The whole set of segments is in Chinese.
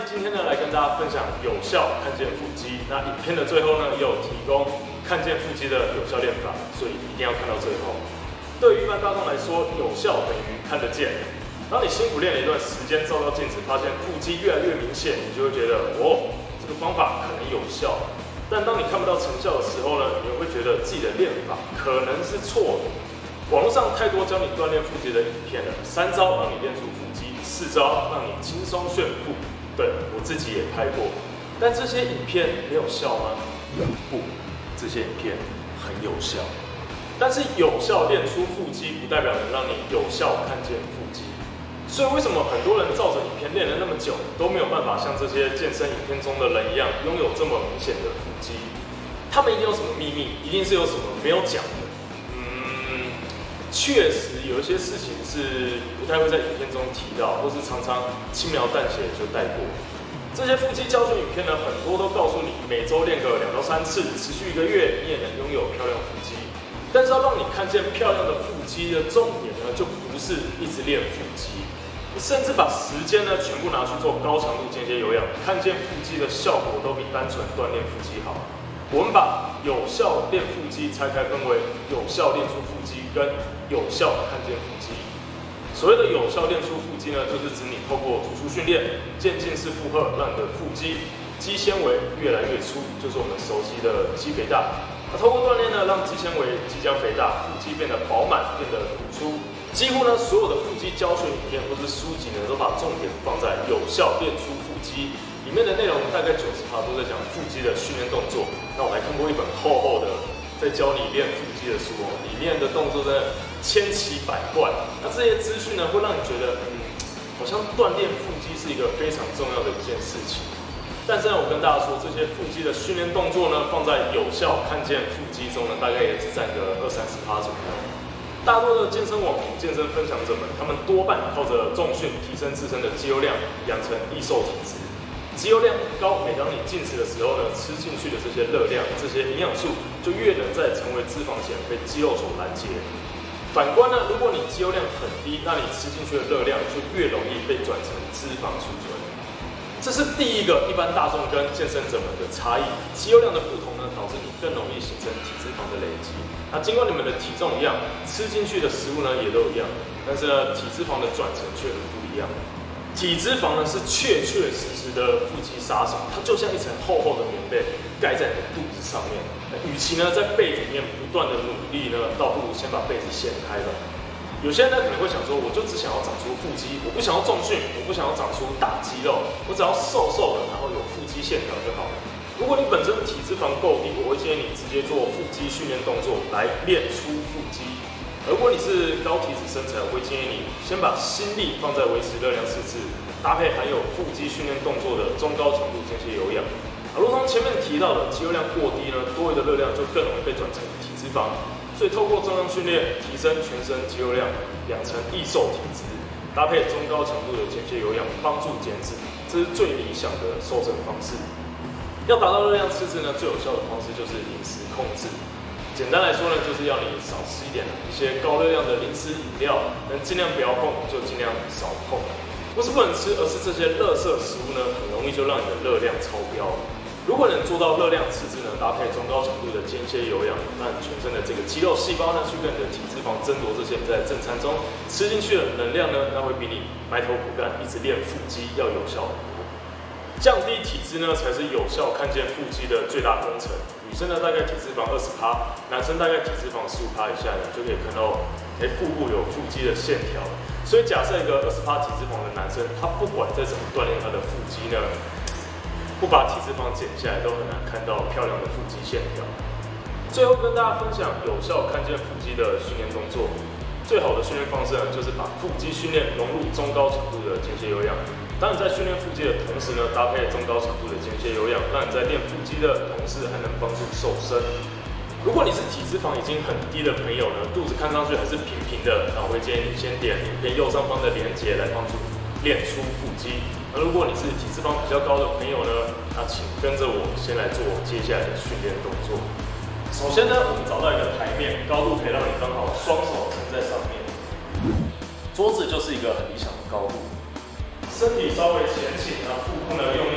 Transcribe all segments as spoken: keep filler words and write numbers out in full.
今天呢来跟大家分享有效看见腹肌。那影片的最后呢，也有提供看见腹肌的有效练法，所以一定要看到最后。对于一般大众来说，有效等于看得见。当你辛苦练了一段时间，照照镜子，发现腹肌越来越明显，你就会觉得哦，这个方法可能有效。但当你看不到成效的时候呢，你会觉得自己的练法可能是错的。网络上太多教你锻炼腹肌的影片了，三招让你练出腹肌，四招让你轻松炫腹。对，我自己也拍过，但这些影片没有效吗？不，这些影片很有效。但是有效练出腹肌，不代表能让你有效看见腹肌。所以为什么很多人照着影片练了那么久，都没有办法像这些健身影片中的人一样，拥有这么明显的腹肌？他们一定有什么秘密，一定是有什么没有讲的。嗯，确实有一些事情是不太会在影片中提到，或是常常轻描淡写就带过。这些腹肌教学影片呢，很多都告诉你，每周练个两到三次，持续一个月，你也能拥有漂亮腹肌。但是要让你看见漂亮的腹肌的重点呢，就不是一直练腹肌，你甚至把时间呢全部拿去做高强度间歇有氧，看见腹肌的效果都比单纯锻炼腹肌好。我们把有效练腹肌拆开分为有效练出腹肌跟有效看见腹肌。所谓的有效练出腹肌呢，就是指你透过主诉训练、渐进式负荷，让你的腹肌肌纤维越来越粗，就是我们熟悉的肌肥大。那透过锻炼呢，让肌纤维即将肥大，腹肌变得饱满，变得突出。几乎呢，所有的腹肌教学影片或是书籍呢，都把重点放在有效练出腹肌。里面的内容大概九十趴都在讲腹肌的训练动作。那我还看过一本厚厚的在教你练腹肌的书哦，里面的动作真的千奇百怪。那这些资讯呢，会让你觉得，嗯，好像锻炼腹肌是一个非常重要的一件事情。但是呢，我跟大家说，这些腹肌的训练动作呢，放在有效看见腹肌中呢，大概也只占个二三十趴左右。大多的健身网红、健身分享者们，他们多半靠着重训提升自身的肌肉量，养成易瘦体质。肌肉量高，每当你进食的时候呢，吃进去的这些热量、这些营养素，就越能在成为脂肪前被肌肉所拦截。反观呢，如果你肌肉量很低，那你吃进去的热量就越容易被转成脂肪储存。这是第一个一般大众跟健身者们的差异。肌肉量的不同呢，导致你更容易形成体脂肪的累积。那尽管你们的体重一样，吃进去的食物呢也都一样，但是呢，体脂肪的转成却很不一样。体脂肪呢是确确实实的腹肌杀手，它就像一层厚厚的棉被盖在你的肚子上面。与其呢在被子里面不断的努力呢，倒不如先把被子掀开吧。有些人呢可能会想说，我就只想要长出腹肌，我不想要重训，我不想要长出大肌肉，我只要瘦瘦的，然后有腹肌线条就好了。如果你本身体脂肪够低，我会建议你直接做腹肌训练动作来练出腹肌。如果你是高体脂身材，我会建议你先把心力放在维持热量赤字，搭配含有腹肌训练动作的中高强度间歇有氧。啊，如同前面提到的，肌肉量过低呢，多余的热量就更容易被转成体脂肪。所以透过重量训练提升全身肌肉量，养成易瘦体质，搭配中高强度的间歇有氧，帮助减脂，这是最理想的瘦身方式。要达到热量赤字呢，最有效的方式就是饮食控制。简单来说呢，就是要你少吃一点一些高热量的零食饮料，能尽量不要碰就尽量少碰。不是不能吃，而是这些垃圾食物呢，很容易就让你的热量超标。如果能做到热量赤字呢，搭配中高强度的间歇有氧，那你全身的这个肌肉细胞呢，去跟你的体脂肪争夺这些你在正餐中吃进去的能量呢，那会比你埋头苦干一直练腹肌要有效很多。降低体脂呢，才是有效看见腹肌的最大工程。女生呢，大概体脂肪二十趴，男生大概体脂肪十五趴以下呢，就可以看到，哎，腹部有腹肌的线条。所以假设一个二十趴体脂肪的男生，他不管再怎么锻炼他的腹肌呢，不把体脂肪减下来，都很难看到漂亮的腹肌线条。最后跟大家分享有效看见腹肌的训练动作。最好的训练方式呢，就是把腹肌训练融入中高强度的间歇有氧。当你在训练腹肌的同时呢，搭配中高强度的间歇有氧，让你在练腹肌的同时还能帮助瘦身。如果你是体脂肪已经很低的朋友呢，肚子看上去还是平平的，那我会建议你先点影片右上方的连结来帮助练出腹肌。而如果你是体脂肪比较高的朋友呢，那请跟着我先来做接下来的训练动作。首先呢，我们找到一个台面，高度可以让你刚好双手撑在上面，桌子就是一个很理想的高度。身体稍微前倾，然后腹部呢用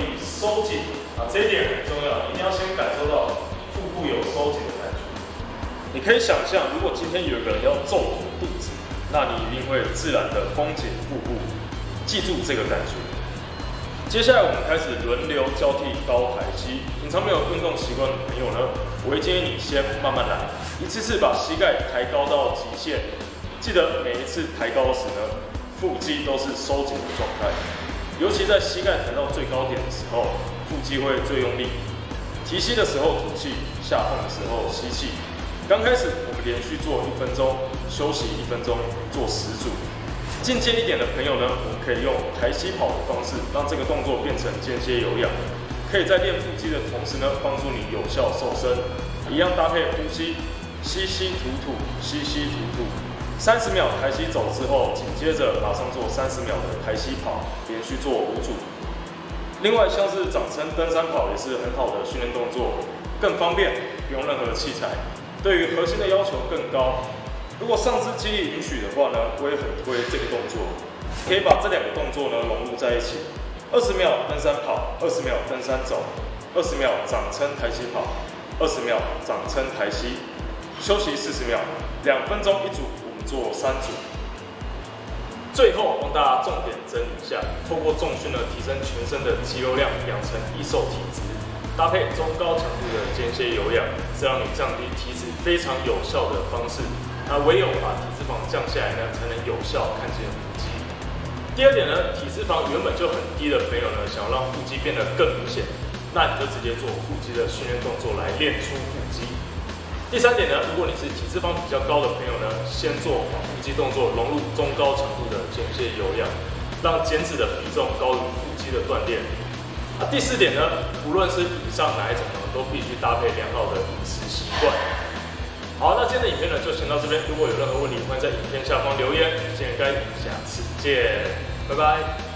这一点很重要，你一定要先感受到腹部有收紧的感觉。你可以想象，如果今天有一个人要揍你的肚子，那你一定会自然的绷紧腹部，记住这个感觉。接下来我们开始轮流交替高抬膝。平常没有运动习惯的朋友呢，我会建议你先慢慢来，一次次把膝盖抬高到极限。记得每一次抬高时呢，腹肌都是收紧的状态，尤其在膝盖抬到最高点的时候，腹肌会最用力。提膝的时候吐气，下放的时候吸气。刚开始我们连续做一分钟，休息一分钟，做十组。进阶一点的朋友呢，我们可以用抬膝跑的方式，让这个动作变成间歇有氧，可以在练腹肌的同时呢，帮助你有效瘦身。一样搭配呼吸，吸吸吐吐，吸吸吐吐。三十秒抬膝走之后，紧接着马上做三十秒的抬膝跑，连续做五组。另外，像是掌撑登山跑也是很好的训练动作，更方便，不用任何器材，对于核心的要求更高。如果上肢肌力允许的话呢，我也很推这个动作，可以把这两个动作呢融入在一起。二十秒登山跑，二十秒登山走，二十秒掌撑抬膝跑，二十秒掌撑抬膝，休息四十秒，两分钟一组，我们做三组。最后帮大家重点整理一下，透过重训呢，提升全身的肌肉量，养成易瘦体质，搭配中高强度的间歇有氧，是让你降低体脂非常有效的方式。那唯有把体脂肪降下来呢，才能有效看见腹肌。第二点呢，体脂肪原本就很低的朋友呢，想要让腹肌变得更明显，那你就直接做腹肌的训练动作来练出腹肌。第三点呢，如果你是体脂肪比较高的朋友呢，先做把腹肌动作融入中高强度的间歇有氧，让减脂的比重高于腹肌的锻炼。啊，第四点呢，无论是以上哪一种呢，都必须搭配良好的饮食习惯。好，那今天的影片呢就先到这边。如果有任何问题，欢迎在影片下方留言。今天该下次见，拜拜。